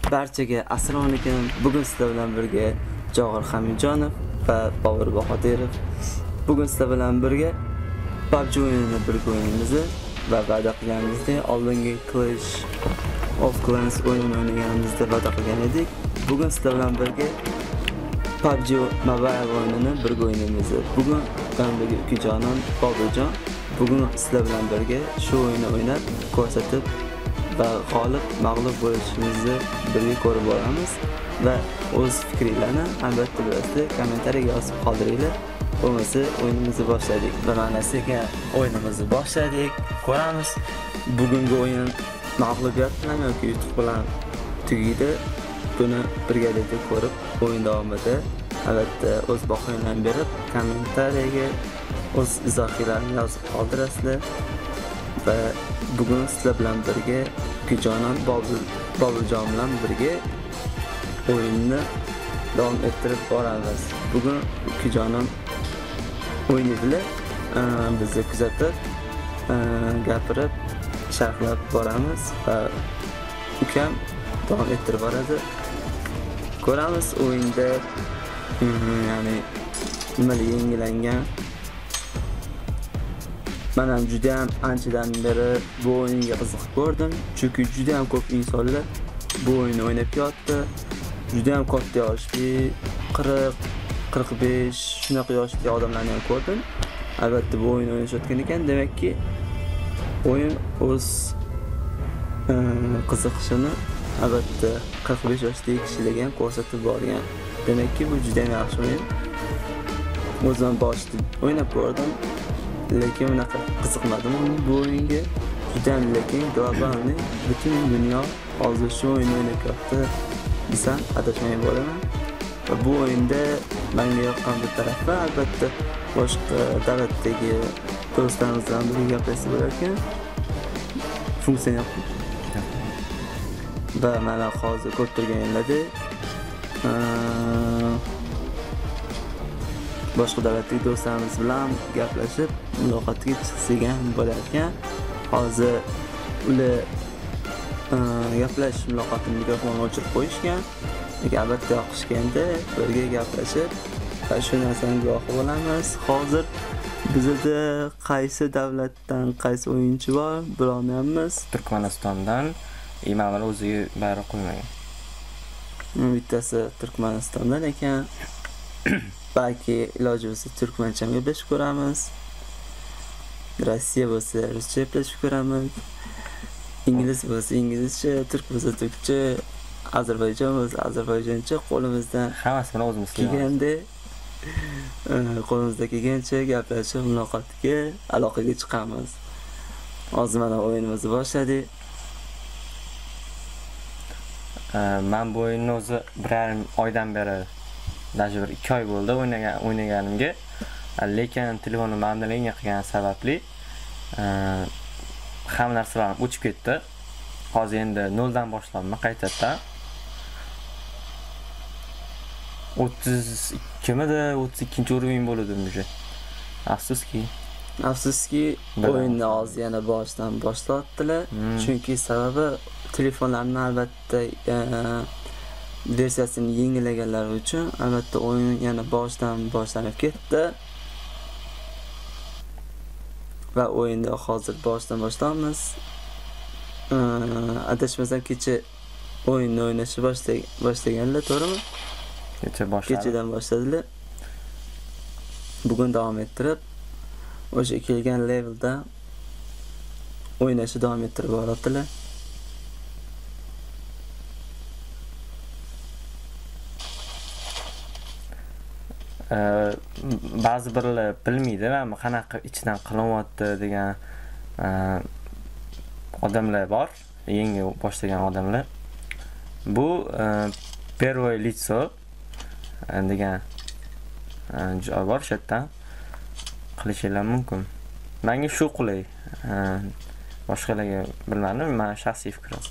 Barchaga assalomu alaykum. Bugun sizlar bilan birga Jog'ir Hamidjonov va Bobur Bahodirov. Bugun sizlar bilan birga PUBG o'yinini birga o'ynaymiz va va'da qilganimizdek oldingi Clash of Clans o'yinini o'ynaganimizda va'da qilgan edik. Bugun sizlar bilan birga PUBG Mobile o'yinini birga o'ynaymiz. Bugun yanımdagi ukajonim Boburjon bugun sizlar bilan birga shu o'yinni o'ynab ko'rsatib va g'olib mag'lub bo'lishimizni birga ko'rib boramiz va o'z fikringizni albatta birozda kommentariyaga yozib qoldiringlar. Bo'lmasa o'yinimizni boshladik. Va mana sekin o'yinimizni boshladik. Ko'ramiz bugungi o'yin mag'lubiyat bilan yoki yutuq bilan tugaydi. Buni birgalikda ko'rib o'yin davomida albatta o'z bahoyinglarni berib kommentariyaga o'z izohlaringizni yozib qoldirasizlar. Va bugun sizlar bilan birga ukajonim Boburjon bilan birga o'yinni davom ettirib boramiz. Bugun ukajonim o'ynaydilar, bizni kuzatib, gapirib, sharhlab boramiz va ukam davom ettirib boradi. Ko'ramiz o'yinda ya'ni nimalar yangilangan. Men ham juda ham anchadan beri bu o'yinga qiziqib ko'rdim, chunki juda ham ko'p insonlar bu o'yinni o'ynab yotdi. Juda ham katta yoshli 40-45 shunaqa yoshli odamlarni ham ko'rdim. Albatta bu o'yin o'ynashayotgan ekan, demakki o'yin o'z qiziqishini albatta 45 yoshli kishilarga ham ko'rsatib borgan. Demakki bu juda ham yaxshi o'yin. O'zim boshida o'ynab ko'rdim, lekin unaqa qiziqmadim bu o'yinga. Juda ham lekin globalni butun dunyo hozir shu o'yinni o'ynab yotdi desam adashmay bo'laman. Va bu o'yinda menga yoqqan bir tarafi albatta boshqa davlatdagi do'stlarimiz bilan birga gaplashsa bo'lar ekan. Funksiya yo'q. Va mana hozir ko'rib turganinglarda boshqa davlatdagi do'stlarimiz bilan gaplashib muloqotga chiqsak ham bo'lar ekan. Hozir ular gaplash muloqotini mikrofonni o'chirib qo'yishgan. Lekin albatta yoqishganda birga gaplashib va shu narsani guvohi bo'lamiz. Hozir bizda qaysi davlatdan qaysi o'yinchi bor bilolmayapmiz. Turkmanistondan Imomali o'ziga bayroq qo'ymagan. Bittasi Turkmanistondan ekan. Balki iloji bo'lsa turkmancha gaplashib ko'ramiz. Rossiya bo'lsa ruscha gaplashib ko'ramiz. Ingliz bo'lsa inglizcha, turk bo'lsa turkcha, Ozarbayjon bo'lsa ozarbayjoncha, qo'limizdan Hammasi bilan o'zimiz kelganda qo'limizdan kelgancha gaplashib muloqotga aloqaga chiqamiz. Hozir mana o'yinimizni boshladik. Men bu o'yinni o'zi 1,5 oydan beri, даже 2 oy bo'ldi o'ynaganimga. Lekin telefonim mamlaga qilgan sababli hamma narsalar o'chib ketdi. Hozir endi 0 dan boshlayman qaytadan. 32-o'ringa bo'ldim уже. Afsuski o'yinni hozir yana boshdan boshlatdilar. Chunki sababi telefonlarni albatta versiyasini yangilaganlar uchun albatta o'yin yana boshlanib ketdi. Va o'yinda hozir boshdan boshlaymiz. Adashmasam kecha o'yinni o'ynashni boshlaganlar, to'g'rimi? Kechadan boshladilar. Bugun davom ettirib o'sha kelgan levelda o'ynashni davom ettirib boryaptilar. Ba'zi birlar bilmaydi va qanaqa ichidan qilyapti degan odamlar bor, yangi boshlagan odamlar. Bu Первое лицо degan joy bor, shu yerdan qilishingiz mumkin. Menga shu qulay. Boshqalarga bilmadim, men shaxsiy fikrim.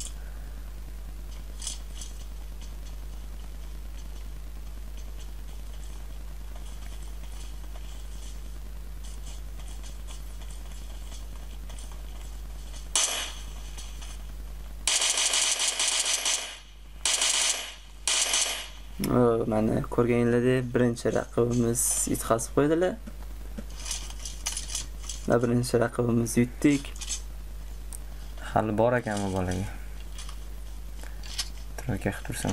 Mana ko'rganingizdek, birinchi raqibimiz yutqazib qo'ydilar. Va birinchi raqibimizni yutdik. Hali bor ekan bu bolaga. Troyka qilib tursin.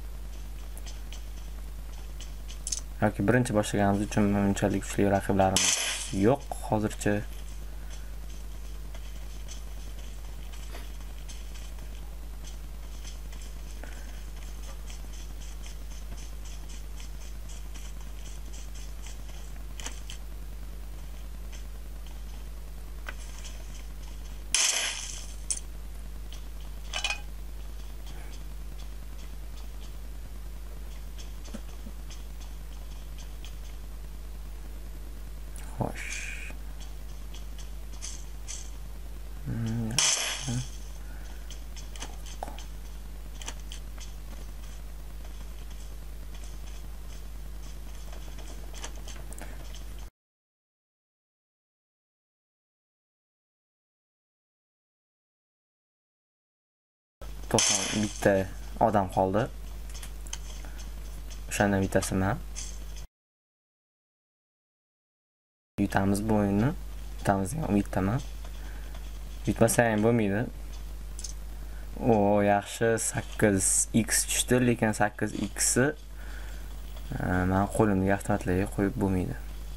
Yoki birinchi boshlaganimiz uchun unchalik kuchli raqiblarimiz yo'q hozircha. Xo'sh. To'g'ri, bitta odam qoldi. O'shandan bittasi men. Yutamiz bu o'yinni. Yutamiz degan umiddaman. Yutmasa ham bo'lmaydi. O, yaxshi 8x tushdi, lekin 8x'i men qo'limdagi avtomatlarga qo'yib bo'lmaydi.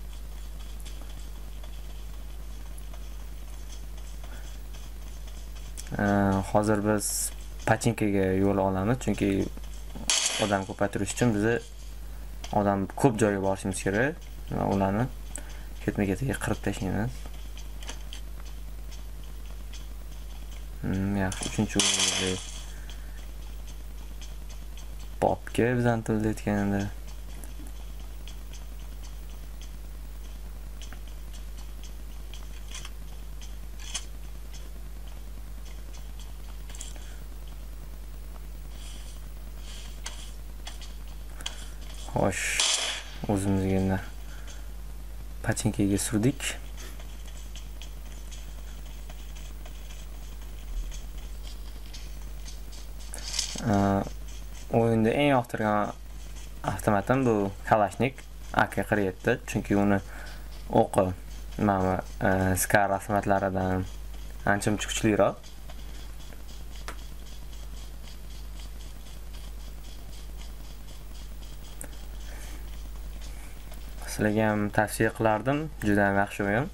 Hozir biz pachinkaga yo'l olamiz, chunki odam ko'paytirish uchun biz odam ko'p joyga borishimiz kerak va ularni ketma-ketiga qirib tashlaymiz. Yaxshi, 3-o'yinda popga bizdan tilda aytganda xo'sh, o'zimizga pachinkaga surdik. O'yinda eng yoqtirgan avtomatim bu Kalashnik AK-47, chunki uni o'qi mana Scar avtomatlaridan ancha-muncha kuchliroq. Sizlarga ham tavsiya qilardim, juda ham yaxshi o'yin.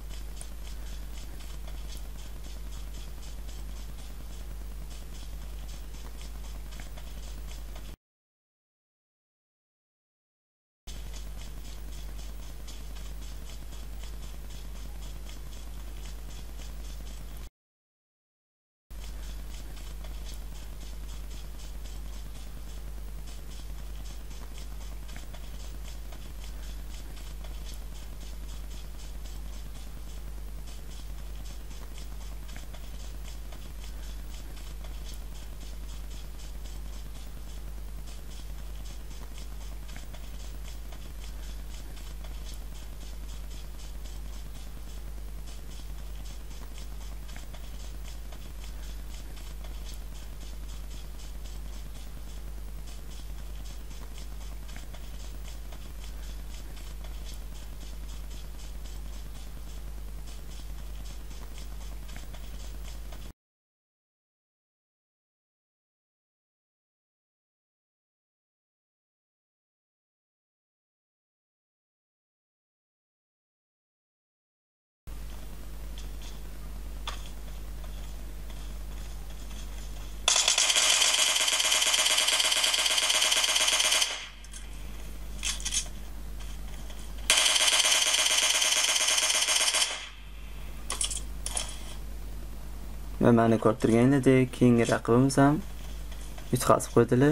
Va mana ko'rtirganingdek, keyingi raqibimiz ham yutqazib qo'ydilar.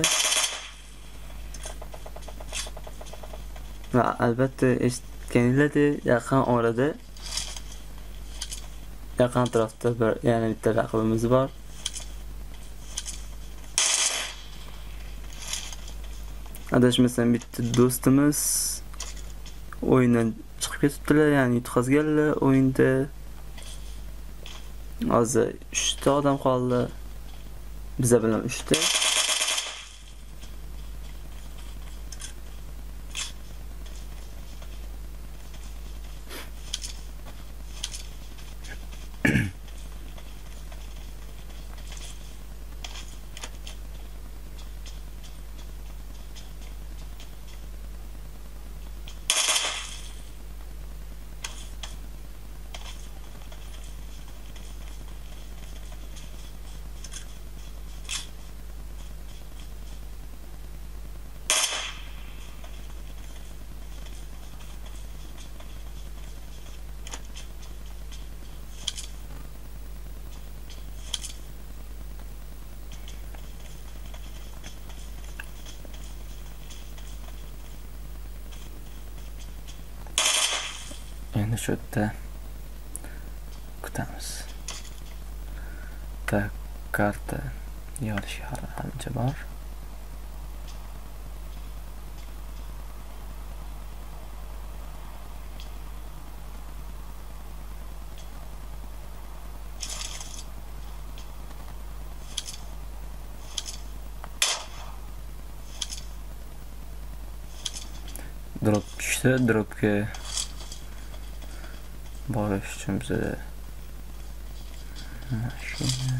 Va albatta eshitganinglardek, yaqin orada yaqin atrofda yana bitta raqibimiz bor. Adashmasam bitta do'stimiz o'yindan chiqib ketibdilar, ya'ni yutqazganlar o'yinda. Hozir 3 ta odam qoldi. Biza bilan 3 ta. Endi shu yerda kutamiz. Tak, karta yo'lish halicha bor. Drop tushdi, dropga borish uchun biza mashina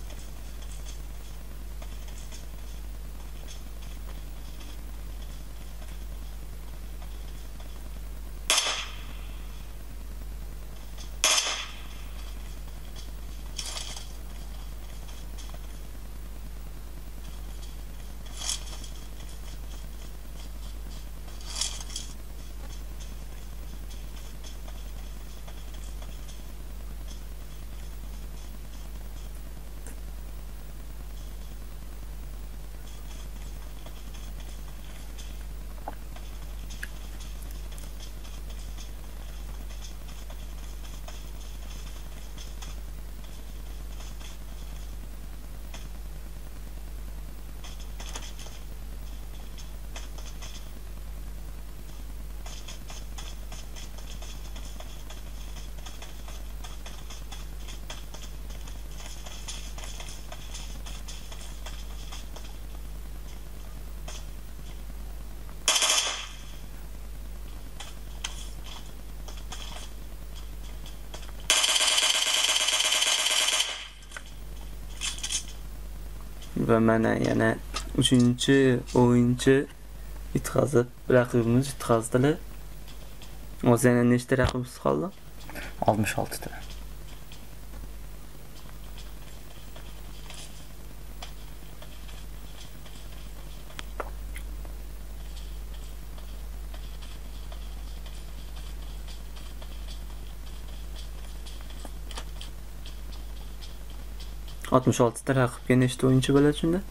va mana yana 3-o'yinchi yutqazib, raqibimiz yutqazdilar. Hozir yana nechta raqibimiz qoldi? 66 ta. Ta raqibga nechta o'yinchi bo'ladi shunda?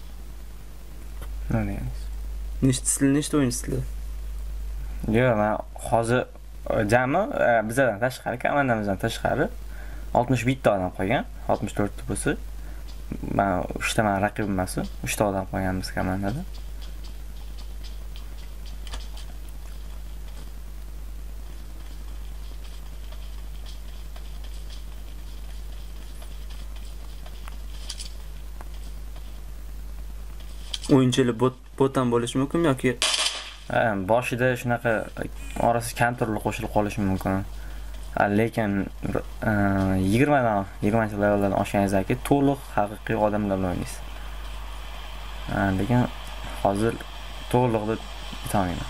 Nima deymiz? Nechta o'yinchisizlar? Yo'q, men hozir jami bizdan tashqari, komandamizdan tashqari 61 ta odam qolgan. 64 ta bo'lsa, men 3 ta men raqibim emas, 3 ta odam qolganmiz komandada. O'yinchilar botdan bo'lishi mumkin yoki boshida shunaqa orasi kontrol qo'shilib qolishi mumkin. Lekin 20 leveldan oshganingizdan keyin to'liq haqiqiy odamlar bilan o'ynaysiz. Lekin hozir to'liq deb aytolmayman.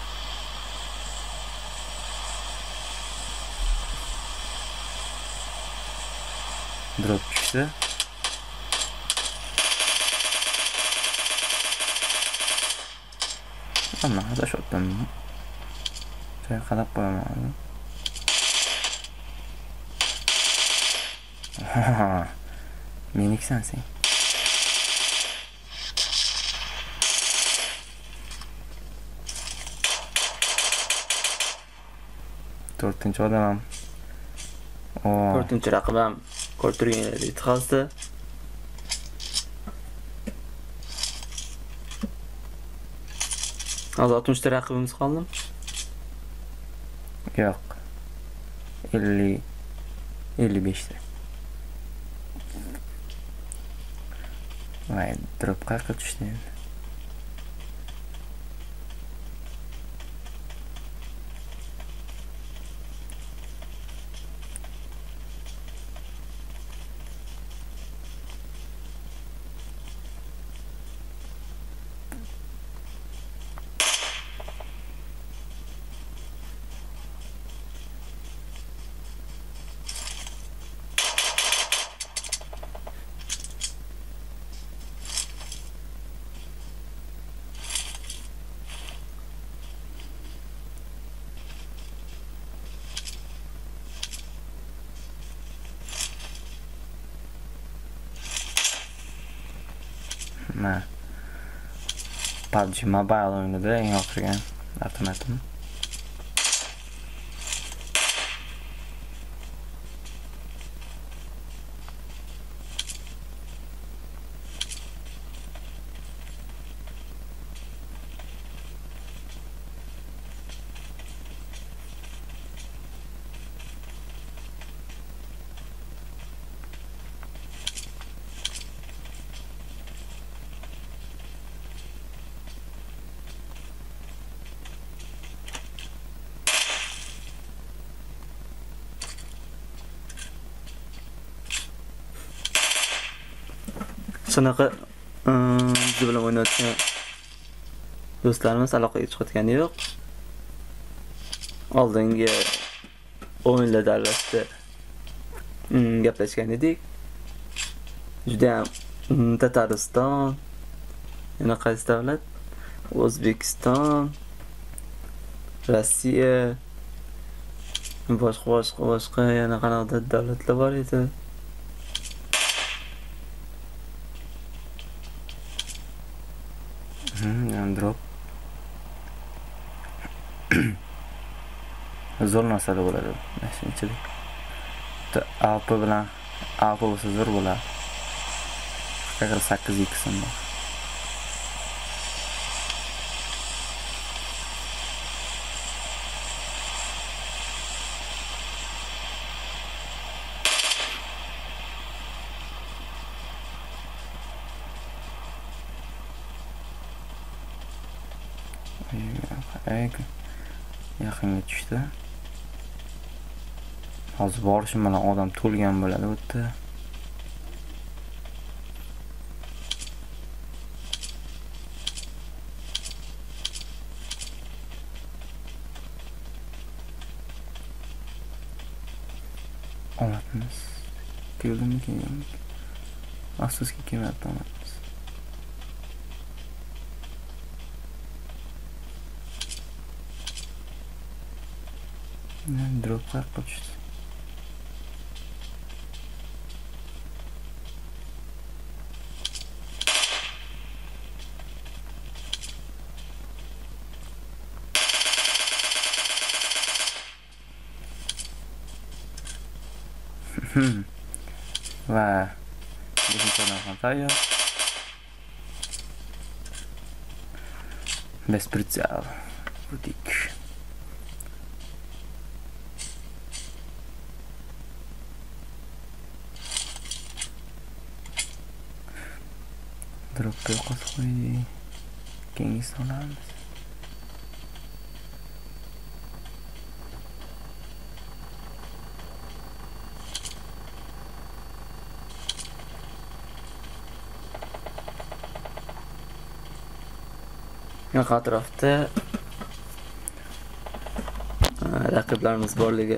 Drop tushdi. Ama hada shotdan joy qarab qo'yaman. Meniksan sen. To'rtinchi odam. To'rtinchi raqibam ko'rtirganlar yutqazdi. Hozir 60 ta raqibimiz qoldi. Yo'q. 55 ta. Vay, drop qayerga tushdi endi? Ma PUBG Mobile o'yinida eng oxirgi avtomatim. qanaqa biz bilan o'ynayotgan do'stlarimiz aloqaga chiqayotgani yo'q. Oldingi o'yinlar davrasida gaplashgan edik. Juda ham Tatariston, yana qaysi davlat? O'zbekiston, Rossiya, boshqa yana qanaqa davlatlar bor edi? Drop. Zo'r narsalar bo'ladi. Shunchalik. AP bilan AP bo'lsa zo'r bo'ladi. Agar 8 x'im bor. Yaqinga tushdi. Hozir borishim bilan odam to'lgan bo'ladi bu yerda. Omadimiz keldimi kelganmi? Afsuski kelmadi omadimiz. Drop qarqib tushdi. Va bizning ham tayyor. Bespritzel butik. Dropga qo'yib keyingi sonamiz. Yoq atrofda raqiblarimiz borligi.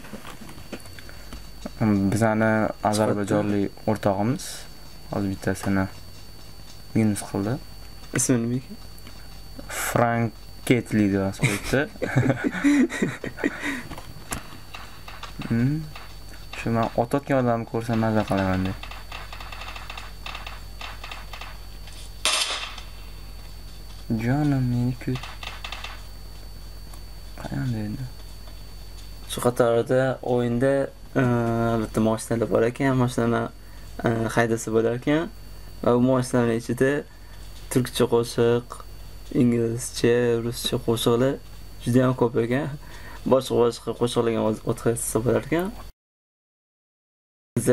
Bizani ozarbayjonlik o'rtog'imiz hozir bittasini minus qildi. Ismi nima ekan? Franketli deb qo'yibdi. Shu men otayotgan odamni ko'rsam maza qilaman deb. Jonim meni kut. Qayerda edi? Shu qatorda o'yinda bitta mashinalar bor ekan, mashinani haydasa bo'lar ekan va bu mashinalar ichida turkcha qo'shiq, inglizcha, ruscha qo'shiqlar juda ham ko'p ekan. Boshqa qo'shiqlarga o'tkazsa bo'lar ekan. Biz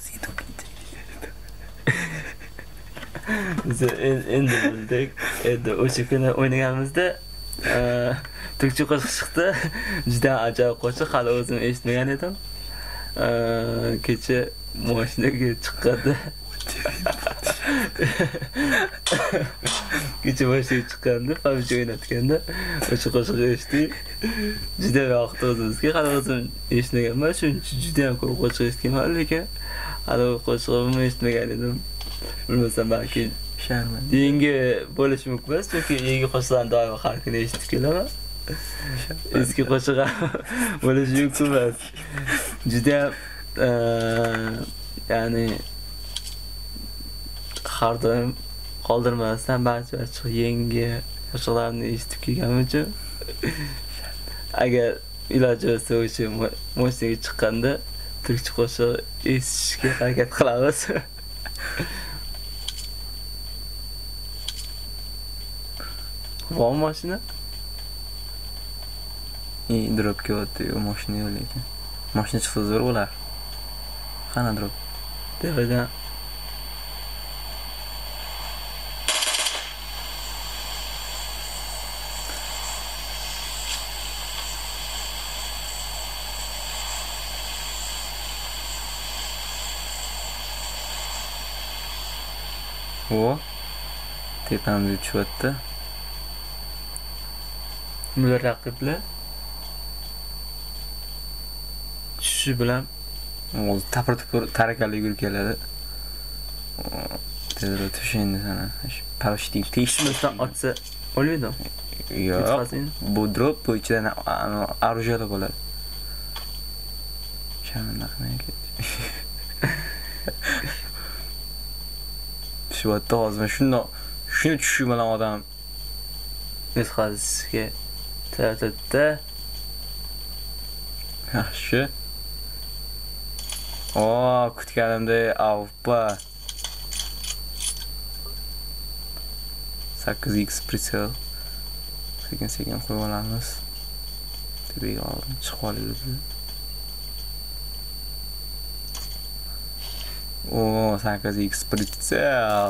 endi bildik. Endi o'sha kuni o'ynaganimizda turkcha qo'shiq chiqdi. Juda ajoyib qo'shiq, hali o'zim eshitmagan edim. Kecha mashinaga chiqqanda PUBG o'ynatganda o'sha qo'shiqni eshitdik. Juda yoqdi o'zimizga. Hali o'zim eshitmaganman, shuning uchun juda ham ko'p qo'shiq eshitganman, lekin hali qo'shig'imni eshitmagan edim. Bilmasam balki yangi bo'lishi mumkin emas, chunki yangi qo'shiqlarni doim har kuni eshitib kelaman. Eski qo'shiq bo'lishi mumkin emas. Juda ya'ni har doim qoldirmasdan barcha yangi qo'shiqlarni eshitib kelganim uchun agar iloji bo'lsa o'sha mashinaga chiqqanda turkcha qo'shiq eshitishga harakat qilamiz. Bormi mashina? Dropga o'tdi, mashina yo'q ekan. Mashina chiqsa zo'r bo'lar. Qana drop? Tepadan. O tepamizga tushyapti. Bular raqiblar tushishi bilan o'zi tapir-tupur tarakali yugurib keladi. Tezroq tush endi sana. Parashyuting teshmasdan otsa o'lmaydi. Yo'q. Bu drop bu ichidan оружие bo'ladi. Shamandaqmay ketdi. Shubatda hozir shuni tushishi bilan odam Nusxasiga ta'tidda yaxshi. Kutganimdek avpa. 8x pritsel. Sekin qo'yib olamiz. Tepaga olib chiqib olamiz. 8x pritsel.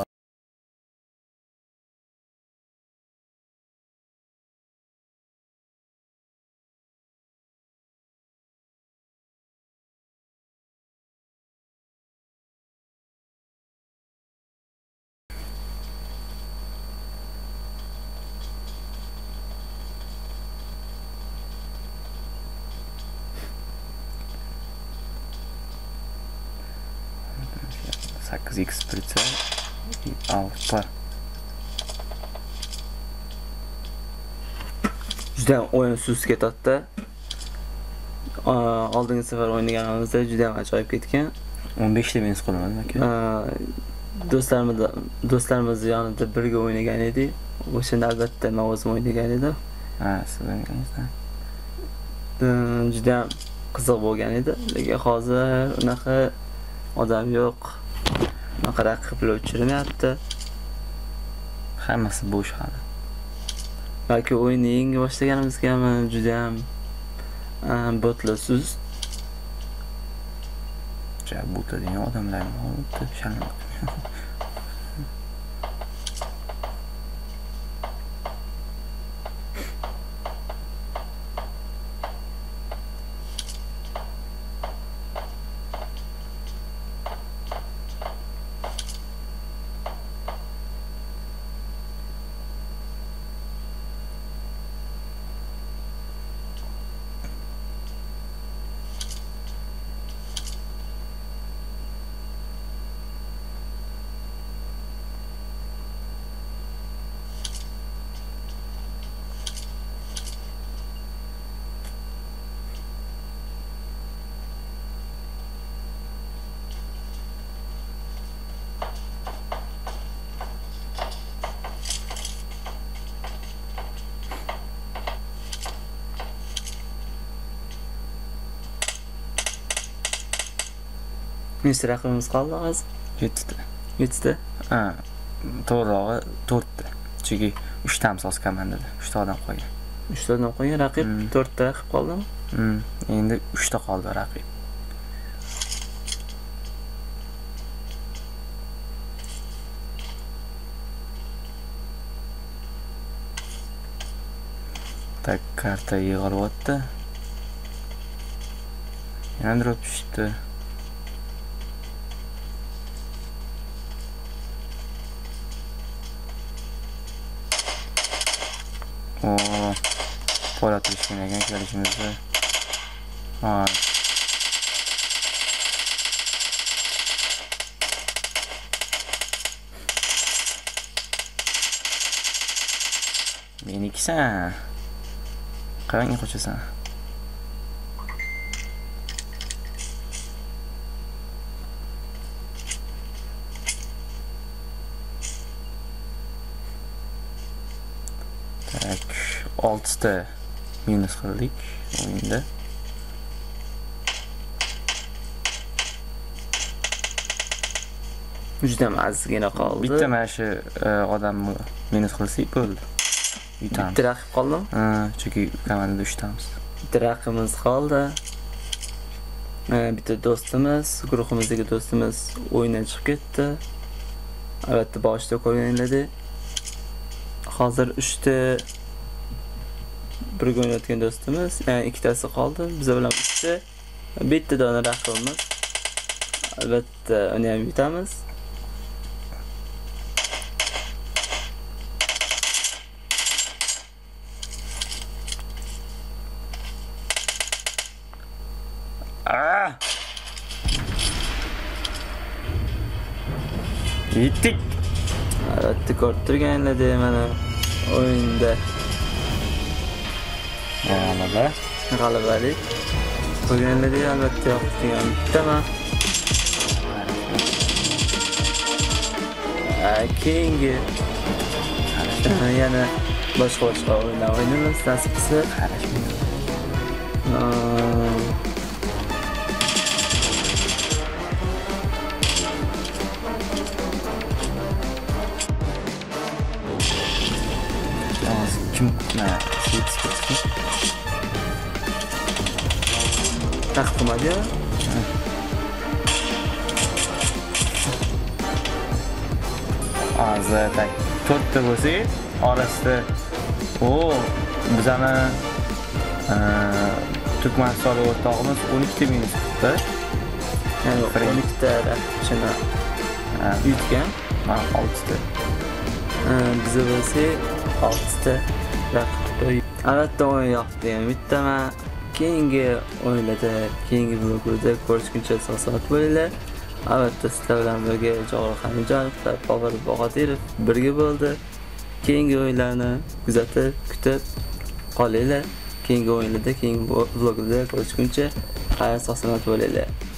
X pritsel. Alfa. juda o'yin sust ketadi. Oldingi safar o'ynaganimizda juda ajoyib ketgan. 15 ta men qo'ymadim aka. Do'stlarimiz yonida birga o'ynagan edik. O'shanda albatta men o'zim o'ynagan edim. Siz o'ynaganingizda. Juda qiziq bo'lgan edi. Lekin hozir unaqa odam yo'q. Unaqa raqiblar uchirmayapti. Hammasi bo'sh hali. Balki o'yinni yangi boshlaganimizga ham juda ham botlar sust. Botlar degan odamlar bormi? Shalom. Nechta raqibimiz qoldi hozir? 7 ta. 7 ta? To'g'rirog'i 4 ta. Chunki 3 ta asos komandada 3 ta odam qolgan. 3 ta odam qolgan, raqib 4 ta raqib qoldimi? Endi 3 ta qoldi raqib. Tak karta yig'ilyapti. Yana drop tushdi. Pola turishgan ekan kelishimizda. Menikisan. Qarang qo'chasan. Tak, 6 ta minus qildik o'yinda. Juda ozgina qoldi. Bitta mana shu odamni minus qilsak bo'ldi. Bitta raqib qoldimi? Chunki komandada 3 tamiz. Bitta raqibimiz qoldi. Bitta do'stimiz, guruhimizdagi do'stimiz o'yindan chiqib ketdi. Albatta boshida ko'rganinglarda hozir 3 ta birga o'ynayotgan do'stimiz, ikkitasi qoldi. Biz bilan 3 ta. Bitta dona raqibimiz. Albatta uni ham yutamiz. Yetdik. Albatta ko'rib turganlar mana o'yinda g'alabalik bo'lganlar albatta yoqtirgan bittaman. Keyingi yana boshqa o'yinlar o'ynaymiz nasib qilsa. Kim chiqdi? Taqdimaga hozir tak 4 ta bo'lsa, orasida bizani Turkmaniston o'rtog'imiz 12 ta minus chiqdi. Ya'ni 12 ta raqibchini yutgan, men 6 ta. Bizda bo'lsa 6 ta raqib. Albatta o'yin yoqdi ham bittaman. Keyingi o'yinlarda, keyingi bloglarda ko'rishguncha sog'-salomat bo'linglar. Albatta sizlar bilan birga Javohir Hamidjonov va Bobur Boqodirov birga bo'ldi. Keyingi o'yinlarni kuzatib, kutib qolinglar. Keyingi o'yinlarda, keyingi vloglarda ko'rishguncha xayr sog'-salomat bo'linglar.